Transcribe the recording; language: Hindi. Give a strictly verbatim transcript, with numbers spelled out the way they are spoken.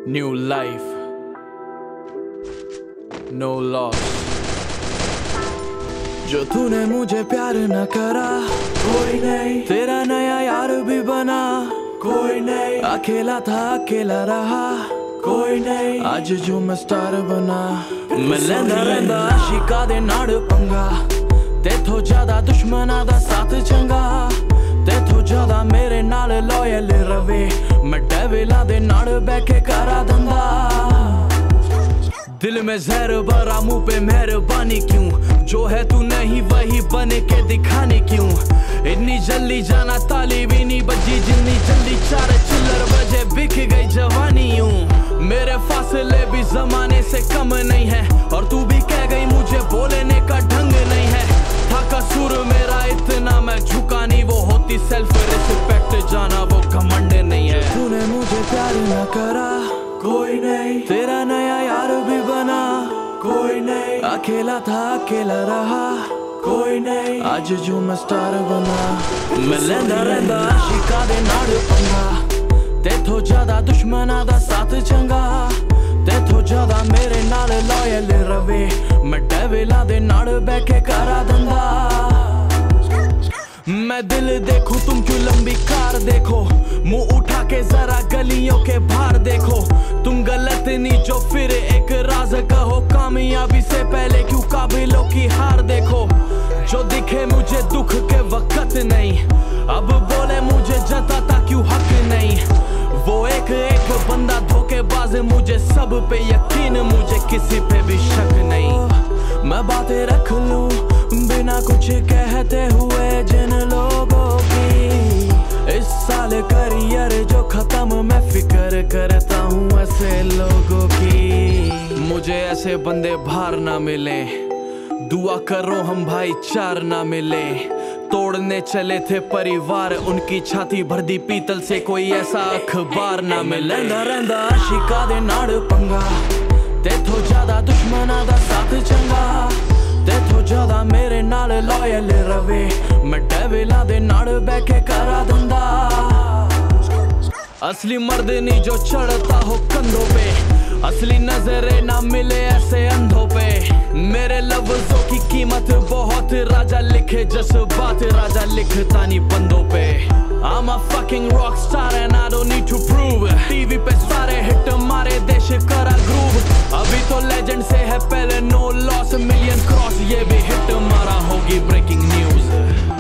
New life, no loss। जो तूने मुझे प्यार न करा, कोई नहीं तेरा नया यार भी बना, कोई नहीं अकेला था अकेला रहा, कोई नहीं आज जो मैं स्टार बना। मैं लैंदा लैंदा शिका दे नाड़ पंगा, तेथों ज्यादा दुश्मना दा साथ चंगा, तेथों ज्यादा मेरे नाल लॉयल रवे, मैं डेविला दे नाड़ बैके करा धंधा। दिल में जहर भरा मुंह पे मेहरबानी क्यों, जो है तू नहीं वही बने के दिखाने क्यों। इतनी जल्दी जाना ताली भी नहीं बजी, जितनी जल्दी चार चिल्लर बजे बिक गई जवानी यूं। मेरे फासले भी जमाने से कम नहीं है, और तू भी कह गई मुझे बोलने का ढंग नहीं है। था कसूर मेरा इतना मैं झुका नहीं, वो होती सेल्फ रिस्पेक्ट जाना वो घमंड नहीं है। तूने मुझे प्यार न करा, कोई नहीं तेरा नया यार भी बना, कोई नहीं अकेला था अकेला रहा, कोई नहीं आज जो मैं स्टार बना। मैं लैंदा लैंदा शिका दे नाड़ पंगा, तेथों ज्यादा दुश्मना दा साथ चंगा, तेथों ज्यादा मेरे नाल लॉयल रवे, मैं डेविला दे नाड़ बैके करा धंधा। मैं दिल देखूं तुम क्यों लंबी कार देखो, मुंह उठा के जरा गलियों के बाहर देखो। तुम गलत नहीं जो फिर एक राज कहो, कामयाबी से पहले क्यों काबिलों की हार देखो। जो दिखे मुझे दुख के वक्त नहीं, अब बोले मुझे जताता क्यों हक नहीं। वो एक एक बंदा धोखेबाज, मुझे सब पे यकीन, मुझे किसी पे भी शक नहीं। मैं बातें रख लूं बिना कुछ कहते हुए जिन लोगों की, इस साल करियर जो खत्म मैं फिक्र करता हूँ ऐसे लोगों की। मुझे ऐसे बंदे बाहर ना मिले, दुआ करो हम भाईचार ना मिले। तोड़ने चले थे परिवार, उनकी छाती भर दी पीतल से, कोई ऐसा अखबार ना मिले। लैंदा लैंदा शिका दे नाड़ पंगा, तेथों ज्यादा दुश्मना दा साथ चंगा, तेथों ज्यादा मेरे नाल लॉयल रवे, मैं डेविला दे नाड़ बैके करा धंधा। असली मर्द नहीं जो चढ़ता हो कंधों पे, असली नजरे ना मिले ऐसे अंधों पे। मेरे लफ्जों की कीमत बहुत, राजा लिखे जज्बात, राजा लिखता नहीं बंदों पे। I'm a fucking rock star and I don't need to prove, TV पे सारे हिट मारे देश करा ग्रूव। अभी तो लेजेंड से है पहले नो लॉस, मिलियन क्रॉस ये भी हिट मारा होगी ब्रेकिंग न्यूज।